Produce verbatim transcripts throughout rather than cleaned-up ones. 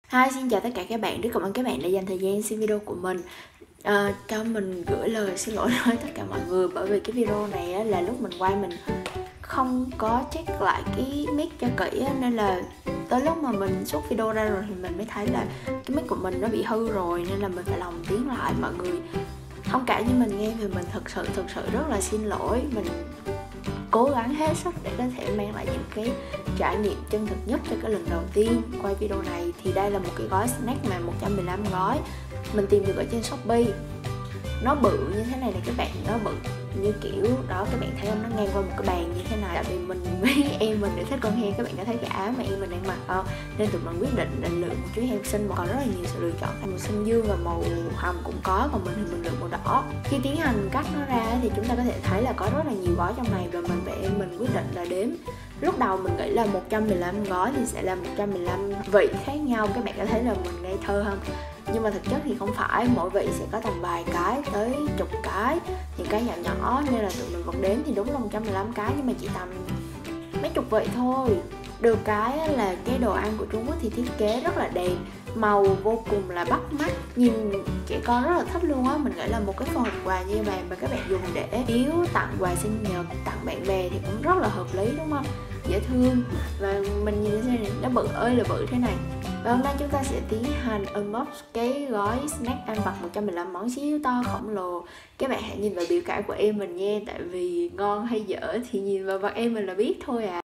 Hi, xin chào tất cả các bạn, rất cảm ơn các bạn đã dành thời gian xem video của mình. à, Cho mình gửi lời xin lỗi với tất cả mọi người, bởi vì cái video này á, là lúc mình quay mình không có check lại cái mic cho kỹ á, nên là tới lúc mà mình xuất video ra rồi thì mình mới thấy là cái mic của mình nó bị hư rồi, nên là mình phải lòng tiếng lại. Mọi người thông cảm như mình nghe thì mình thật sự thật sự rất là xin lỗi. Mình cố gắng hết sức để có thể mang lại những cái trải nghiệm chân thực nhất cho cái lần đầu tiên quay video này. Thì đây là một cái gói snack mà một trăm mười lăm gói mình tìm được ở trên Shopee. Nó bự như thế này này các bạn, nó bự như kiểu đó, các bạn thấy không, nó ngang qua một cái bàn như thế này. Tại vì mình với em mình đều thích con heo, các bạn có thấy cái áo mà em mình đang mặc không, nên tụi mình quyết định là lựa một chú heo xinh, mà còn rất là nhiều sự lựa chọn, màu xanh dương và màu hồng cũng có, còn mình thì mình lựa màu đỏ. Khi tiến hành cắt nó ra thì chúng ta có thể thấy là có rất là nhiều gói trong này, và mình và em mình quyết định là đếm. Lúc đầu mình nghĩ là một trăm mười lăm gói thì sẽ là một trăm mười lăm vị khác nhau, các bạn có thấy là mình ngây thơ không? Nhưng mà thực chất thì không phải, mỗi vị sẽ có tầm vài cái tới chục cái, những cái nhỏ nhỏ, nên là tụi mình vẫn đếm thì đúng là một trăm mười lăm cái, nhưng mà chỉ tầm mấy chục vị thôi. Được cái là cái đồ ăn của Trung Quốc thì thiết kế rất là đẹp, màu vô cùng là bắt mắt, nhìn trẻ con rất là thích luôn á. Mình nghĩ là một cái phần quà như vậy mà các bạn dùng để biếu tặng quà sinh nhật, tặng bạn bè thì cũng rất là hợp lý, đúng không? Dễ thương, và mình nhìn thế này, nó bự ơi là bự thế này. Và hôm nay chúng ta sẽ tiến hành unbox cái gói snack ăn vặt một trăm mười lăm món xíu to khổng lồ. Các bạn hãy nhìn vào biểu cảm của em mình nha, tại vì ngon hay dở thì nhìn vào mặt em mình là biết thôi à.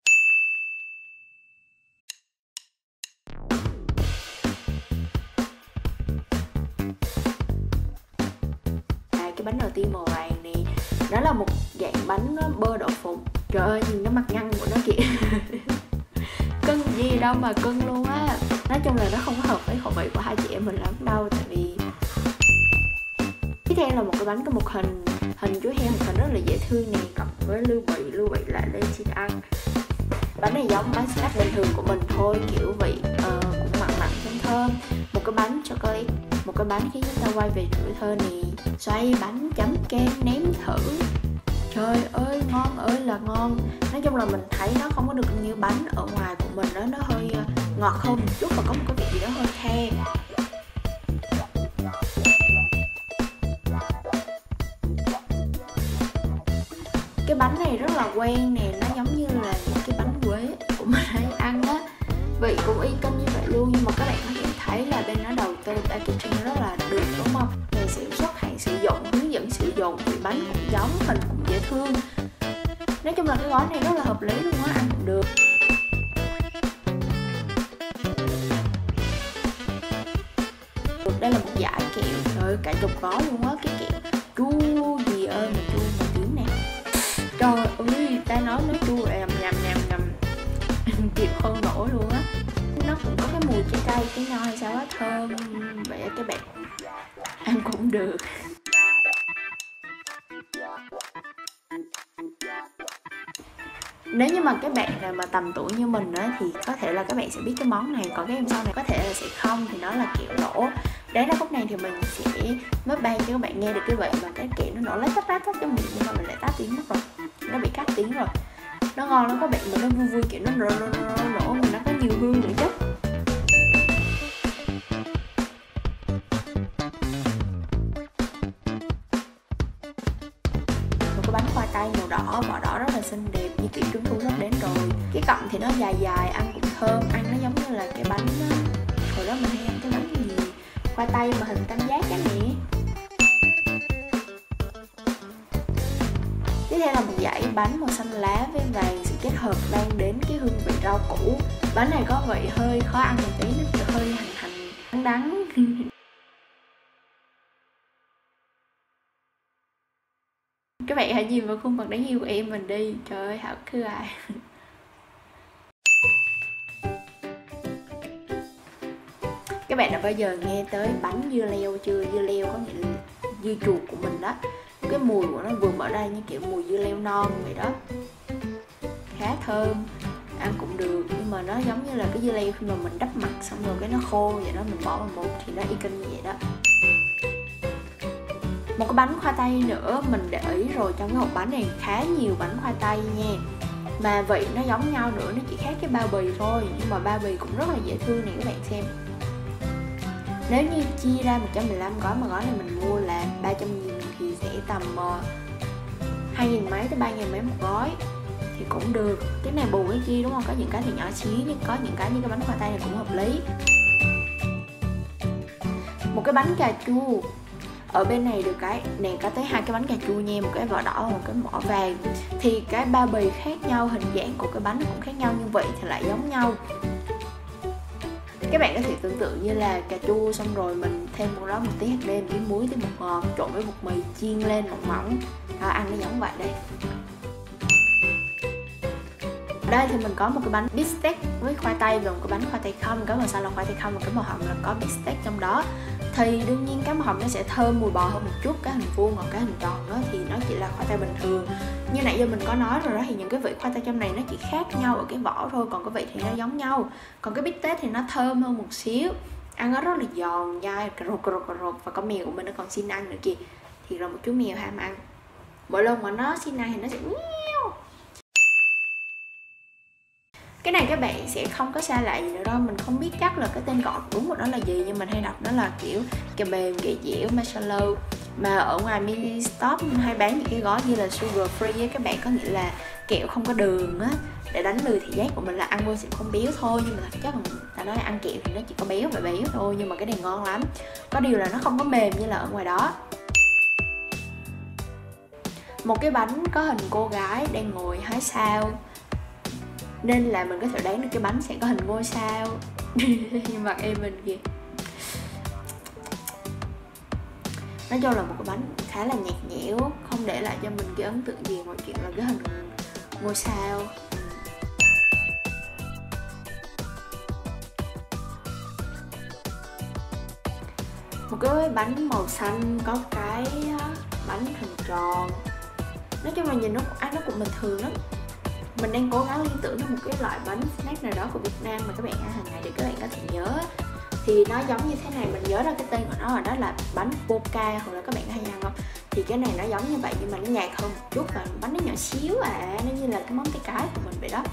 Cái bánh đầu tiên màu vàng này, đó là một dạng bánh bơ đậu phụng. Trời ơi, nhìn cái mặt nhăn của nó kìa. Cưng gì đâu mà cưng luôn á. Nói chung là nó không có hợp với khẩu vị của hai chị em mình lắm đâu. Tại vì tiếp theo là một cái bánh có một hình hình chú heo, một hình rất là dễ thương này, cộng với lưu bị lưu bị lại lên xin ăn. Bánh này giống bánh snack bình thường của mình thôi, kiểu vị uh, cũng mặn mặn thơm thơm. Một cái bánh chocolate, một cái bánh khi chúng ta quay về tuổi thơ nè. Xoay bánh chấm kem nếm thử, trời ơi ngon ơi là ngon. Nói chung là mình thấy nó không có được như bánh ở ngoài của mình đó, nó hơi ngọt hơn một chút và có một cái vị gì đó hơi the. Cái bánh này rất là quen nè, nó giống như là những cái bánh quế của mình hay ăn á, vị cũng y cân như vậy luôn. Nhưng mà các bạn có thể thấy là bên nó đầu tư packaging rất là được, đúng không? Ngày sản xuất, hạn sử dụng, hướng dẫn sử dụng, thì bánh cũng giống, hình cũng dễ thương. Nói chung là cái gói này rất là hợp lý luôn á, ăn cũng được. Đây là một dải kẹo, trời ơi, cả chục gói luôn á. Cái kẹo chua gì ơi mà chua mà tiếng nè. Trời ơi, ta nói nó chua em nhầm nhầm nhầm chịu không nổi luôn á. Nó cũng có cái mùi trái cây, cái nho hay sao á, thơm. Vậy các bạn ăn cũng được. Nếu như mà các bạn nào mà tầm tuổi như mình á thì có thể là các bạn sẽ biết cái món này, còn cái em sau này có thể là sẽ không, thì nó là kẹo nổ. Đến ra khúc này thì mình sẽ mới ban cho các bạn nghe được cái vị mà cái kẹo nó nổ lách tách lách tách trong miệng, nhưng mà mình lại tắt tiếng mất rồi, nó bị cắt tiếng rồi. Nó ngon lắm các bạn, mà nó vui vui kiểu nó nổ nổ nổ nổ mà nó có nhiều hương nữa chứ. Cái bánh khoai tây màu đỏ, vỏ đỏ rất là xinh đẹp, như kiểu Trung Thu sắp đến rồi. Cái cọng thì nó dài dài, ăn cũng thơm, ăn nó giống như là cái bánh đó. Hồi đó mình hay ăn cái bánh gì khoai tây mà hình tam giác cái nè. Tiếp theo là một dãy bánh màu xanh lá với vàng, sự kết hợp mang đến cái hương vị rau củ. Bánh này có vị hơi khó ăn một tí, nó hơi hành hành đắng đắng. Các bạn hãy nhìn vào khuôn mặt đáng yêu của em mình đi, trời ơi hảo cứ ai. Các bạn đã bao giờ nghe tới bánh dưa leo chưa? Dưa leo có nghĩa là dưa chuột của mình đó. Cái mùi của nó vừa mở ra như kiểu mùi dưa leo non vậy đó, khá thơm, ăn cũng được. Nhưng mà nó giống như là cái dưa leo khi mà mình đắp mặt xong rồi cái nó khô vậy đó, mình bỏ vào một thì nó y cân như vậy đó. Một cái bánh khoai tây nữa, mình để ý rồi, trong cái hộp bánh này khá nhiều bánh khoai tây nha. Mà vị nó giống nhau nữa, nó chỉ khác cái bao bì thôi, nhưng mà bao bì cũng rất là dễ thương này các bạn xem. Nếu như chia ra một trăm mười lăm gói mà gói này mình mua là ba trăm nghìn thì sẽ tầm uh, hai nghìn mấy tới ba nghìn mấy một gói thì cũng được. Cái này bù cái kia đúng không? Có những cái thì nhỏ xíu nhưng có những cái như cái bánh khoai tây này cũng hợp lý. Một cái bánh cà chua. Ở bên này được cái này có tới hai cái bánh cà chua nha, một cái vỏ đỏ và một cái mỏ vàng. Thì cái bao bì khác nhau, hình dạng của cái bánh cũng khác nhau nhưng vị thì lại giống nhau. Các bạn có thể tưởng tượng như là cà chua xong rồi mình thêm vào đó một tí hạt nêm, tí muối, tí bột ngọt trộn với bột mì chiên lên mỏng mỏng. Đó, ăn nó giống vậy đây. Đây thì mình có một cái bánh bít tết với khoai tây và một cái bánh khoai tây không, cái màu xanh là khoai tây không và cái màu hồng là có bít tết trong đó. Thì đương nhiên cái màu hồng nó sẽ thơm mùi bò hơn một chút, cái hình vuông hoặc cái hình tròn đó thì nó chỉ là khoai tây bình thường. Như nãy giờ mình có nói rồi đó, thì những cái vị khoai tây trong này nó chỉ khác nhau ở cái vỏ thôi, còn cái vị thì nó giống nhau. Còn cái bít tết thì nó thơm hơn một xíu, ăn nó rất là giòn dai, cà rột cà rột cà rột, và có mèo của mình nó còn xin ăn nữa kìa. Thì rồi một chú mèo ham ăn, mỗi lần mà nó xin ăn thì nó sẽ nheo. Cái này các bạn sẽ không có xa lạ gì nữa đâu, mình không biết chắc là cái tên gọi đúng của nó là gì, nhưng mình hay đọc nó là kiểu kẹo mềm, kẹo dẻo, marshmallow. Mà ở ngoài mini stop hay bán những cái gói như là sugar free á các bạn, có nghĩa là kẹo không có đường á, để đánh lừa thị giác của mình là ăn vô sẽ không béo thôi. Nhưng mà thật chất là ta nói ăn kẹo thì nó chỉ có béo và béo thôi, nhưng mà cái này ngon lắm. Có điều là nó không có mềm như là ở ngoài đó. Một cái bánh có hình cô gái đang ngồi hái sao, nên là mình có thể đoán được cái bánh sẽ có hình ngôi sao. Nhưng mặt em mình kìa. Nói chung là một cái bánh khá là nhạt nhẽo, không để lại cho mình cái ấn tượng gì ngoài chuyện là cái hình ngôi sao. Một cái bánh màu xanh có cái bánh hình tròn. Nói chung là nhìn nó ăn nó cũng bình thường lắm. Mình đang cố gắng liên tưởng đến một cái loại bánh snack nào đó của Việt Nam mà các bạn ăn hàng ngày để các bạn có thể nhớ. Thì nó giống như thế này, mình nhớ ra cái tên của nó rồi, đó là bánh Boca, hoặc là các bạn hay ăn không? Thì cái này nó giống như vậy nhưng mà nó nhạt hơn một chút và bánh nó nhỏ xíu à, nó như là cái món tay cái của mình vậy đó.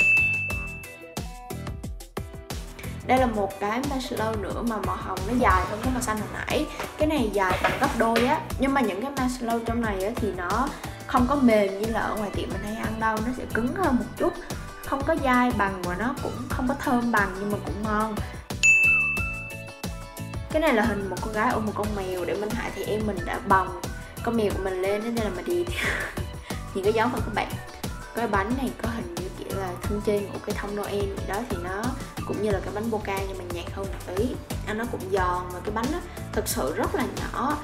Đây là một cái marshmallow nữa mà màu hồng nó dài hơn cái màu xanh hồi nãy. Cái này dài bằng gấp đôi á, nhưng mà những cái marshmallow trong này á thì nó không có mềm như là ở ngoài tiệm mình hay ăn đâu, nó sẽ cứng hơn một chút, không có dai bằng và nó cũng không có thơm bằng, nhưng mà cũng ngon. Cái này là hình một cô gái ôm một con mèo, để Minh Hải thì em mình đã bồng con mèo của mình lên nên là mình đi nhìn cái giống của các bạn. Cái bánh này có hình như kiểu là thân trên của cái thông Noel vậy đó, thì nó cũng như là cái bánh Boca nhưng mà nhạt hơn một tí, ăn nó cũng giòn và cái bánh nó thực sự rất là nhỏ.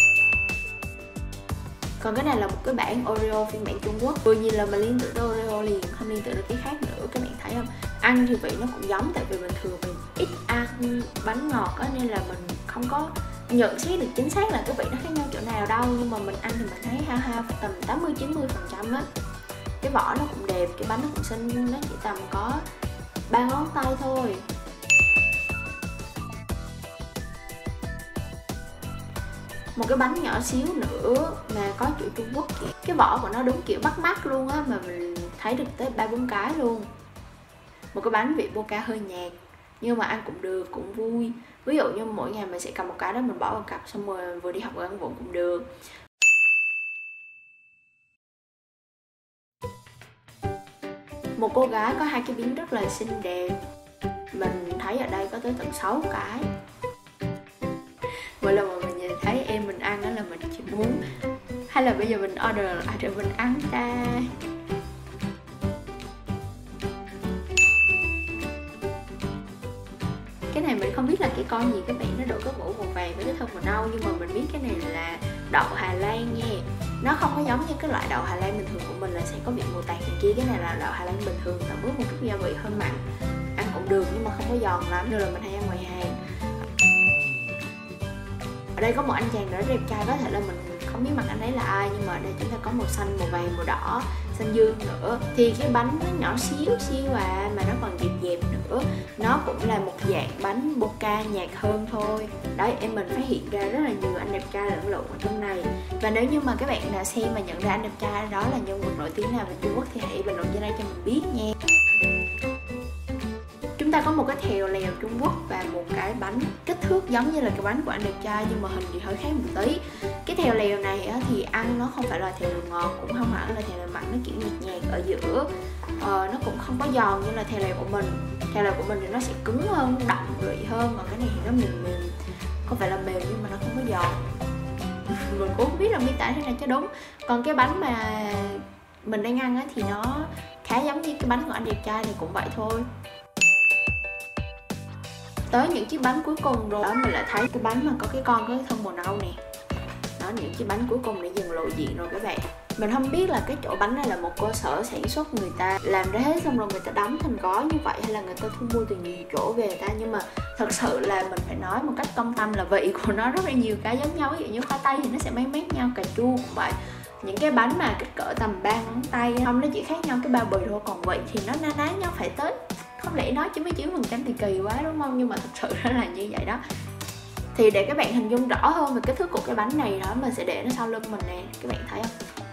Còn cái này là một cái bản Oreo phiên bản Trung Quốc. Vừa nhìn là mình liên tưởng tới Oreo liền, không liên tưởng tới cái khác nữa, các bạn thấy không? Ăn thì vị nó cũng giống, tại vì bình thường mình ít ăn bánh ngọt á, nên là mình không có nhận xét được chính xác là cái vị nó khác nhau chỗ nào đâu. Nhưng mà mình ăn thì mình thấy ha ha tầm tám mươi chín mươi phần trăm á. Cái vỏ nó cũng đẹp, cái bánh nó cũng xinh, nó chỉ tầm có ba ngón tay thôi. Một cái bánh nhỏ xíu nữa mà có chữ Trung Quốc kìa. Cái vỏ của nó đúng kiểu bắt mắt luôn á, mà mình thấy được tới ba bốn cái luôn. Một cái bánh vị Boca hơi nhạt nhưng mà ăn cũng được, cũng vui. Ví dụ như mỗi ngày mình sẽ cầm một cái đó, mình bỏ vào cặp xong rồi vừa đi học vừa ăn vụng cũng được. Một cô gái có hai cái miếng rất là xinh đẹp. Mình thấy ở đây có tới tận sáu cái. Mỗi lần mà mình nhìn thấy em mình ăn đó là mình chỉ muốn, hay là bây giờ mình order lại rồi mình ăn ta. Cái này mình không biết là cái con gì các bạn, nó đổ cái mũ màu vàng với cái thân màu nâu, nhưng mà mình biết cái này là đậu Hà Lan nha. Nó không có giống như cái loại đậu Hà Lan bình thường của mình là sẽ có vị mù tạt này kia. Cái này là đậu Hà Lan bình thường, tầm bước một chút gia vị hơi mặn, ăn cũng được nhưng mà không có giòn lắm, nên là mình hay ăn ngoài hàng. Ở đây có một anh chàng rất đẹp trai, có thể là mình không biết mặt anh ấy là ai, nhưng mà ở đây chúng ta có màu xanh, màu vàng, màu đỏ, xanh dương nữa. Thì cái bánh nó nhỏ xíu xíu à, mà nó còn dẹp dẹp nữa. Nó cũng là một dạng bánh Boca nhạt hơn thôi. Đấy, em mình phát hiện ra rất là nhiều anh đẹp trai lẫn lộn ở trong này. Và nếu như mà các bạn nào xem mà nhận ra anh đẹp trai đó là nhân vật nổi tiếng nào về Trung Quốc thì hãy bình luận dưới đây cho mình biết nha. Chúng ta có một cái thèo lèo Trung Quốc và một cái bánh kích thước giống như là cái bánh của anh đẹp trai nhưng mà hình thì hơi khác một tí. Cái thèo lèo này á, thì ăn nó không phải là thèo ngọt, cũng không hẳn là thèo lèo mặn, nó kiểu nhạt nhạt ở giữa. Ờ, nó cũng không có giòn như là thèo lèo của mình. Thèo lèo của mình thì nó sẽ cứng hơn, đậm vị hơn, còn cái này thì nó mềm mềm, không phải là mềm nhưng mà nó không có giòn. Mình cũng không biết là miêu tả thế này cho đúng. Còn cái bánh mà mình đang ăn á, thì nó khá giống như cái bánh của anh đẹp trai thì cũng vậy thôi. Tới những chiếc bánh cuối cùng rồi đó, mình lại thấy cái bánh mà có cái con có cái thân màu nâu nè. Đó, những chiếc bánh cuối cùng để dần lộ diện rồi các bạn. Mình không biết là cái chỗ bánh này là một cơ sở sản xuất người ta làm ra hết xong rồi người ta đóng thành gói như vậy, hay là người ta thu mua từ nhiều chỗ về ta. Nhưng mà thật sự là mình phải nói một cách công tâm là vị của nó rất là nhiều cái giống nhau. Ví dụ như khoai tây thì nó sẽ mát mát nhau, cà chua cũng vậy. Những cái bánh mà kích cỡ tầm ba ngón tay không, nó chỉ khác nhau cái bao bì thôi, còn vị thì nó na ná nhau phải tới, không lẽ nói chín mươi chín phần trăm thì kỳ quá đúng không, nhưng mà thật sự nó là như vậy đó. Thì để các bạn hình dung rõ hơn về kích thước của cái bánh này đó, mình sẽ để nó sau lưng mình nè, các bạn thấy không?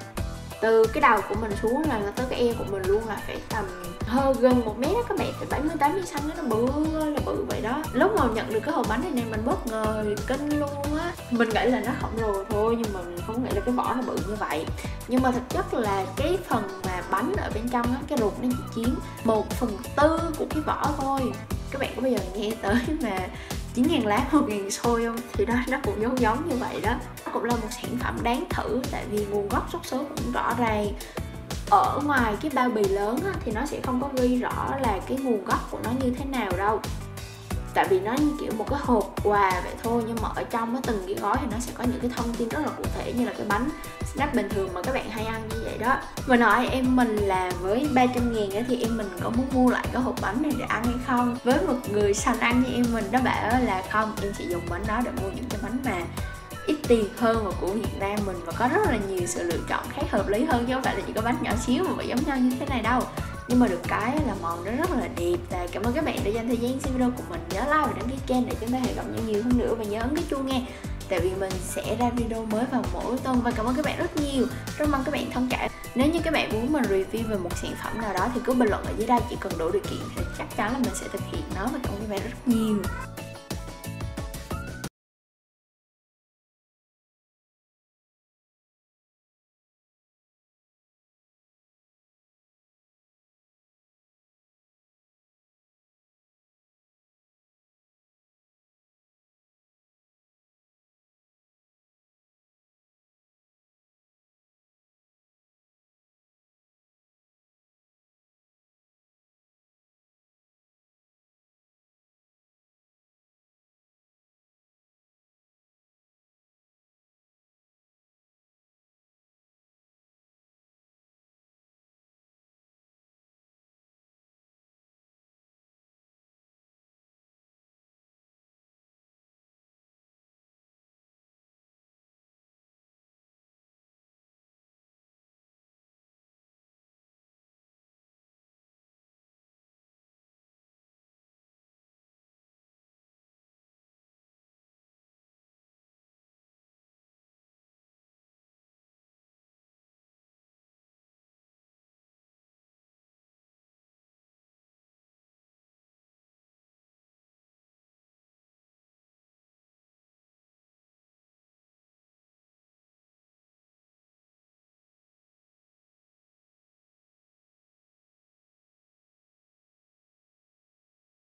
Từ cái đầu của mình xuống là tới cái eo của mình luôn là phải tầm hơn gần một mét đó các bạn, phải bảy mươi tám xăng nó bự là bự vậy đó. Lúc mà nhận được cái hộp bánh này này mình bất ngờ kinh luôn á. Mình nghĩ là nó khổng lồ thôi nhưng mà mình không nghĩ là cái vỏ nó bự như vậy. Nhưng mà thực chất là cái phần mà bánh ở bên trong á, cái ruột nó chỉ chiếm một phần tư của cái vỏ thôi. Các bạn có bao giờ nghe tới mà chín ngàn lá một nghìn xôi không? Thì đó, nó cũng giống giống như vậy đó. Nó cũng là một sản phẩm đáng thử tại vì nguồn gốc xuất xứ cũng rõ ràng. Ở ngoài cái bao bì lớn á, thì nó sẽ không có ghi rõ là cái nguồn gốc của nó như thế nào đâu. Tại vì nó như kiểu một cái hộp quà vậy thôi. Nhưng mà ở trong á, từng cái gói thì nó sẽ có những cái thông tin rất là cụ thể, như là cái bánh snack bình thường mà các bạn hay ăn như vậy đó. Mình hỏi em mình là với ba trăm ngàn á, thì em mình có muốn mua lại cái hộp bánh này để ăn hay không. Với một người sành ăn như em mình, nó bảo là không, em sẽ dùng bánh đó để mua những cái bánh mà ít tiền hơn và của Việt Nam mình, và có rất là nhiều sự lựa chọn khác hợp lý hơn, chứ không phải là chỉ có bánh nhỏ xíu mà giống nhau như thế này đâu. Nhưng mà được cái là màu nó rất là đẹp. Và cảm ơn các bạn đã dành thời gian xem video của mình. Nhớ like và đăng ký kênh để chúng ta hãy gặp nhau nhiều hơn nữa, và nhớ ấn cái chuông nghe, tại vì mình sẽ ra video mới vào mỗi tuần. Và cảm ơn các bạn rất nhiều, rất mong các bạn thông cảm. Nếu như các bạn muốn mình review về một sản phẩm nào đó thì cứ bình luận ở dưới đây, chỉ cần đủ điều kiện thì chắc chắn là mình sẽ thực hiện nó. Và cảm ơn các bạn rất nhiều.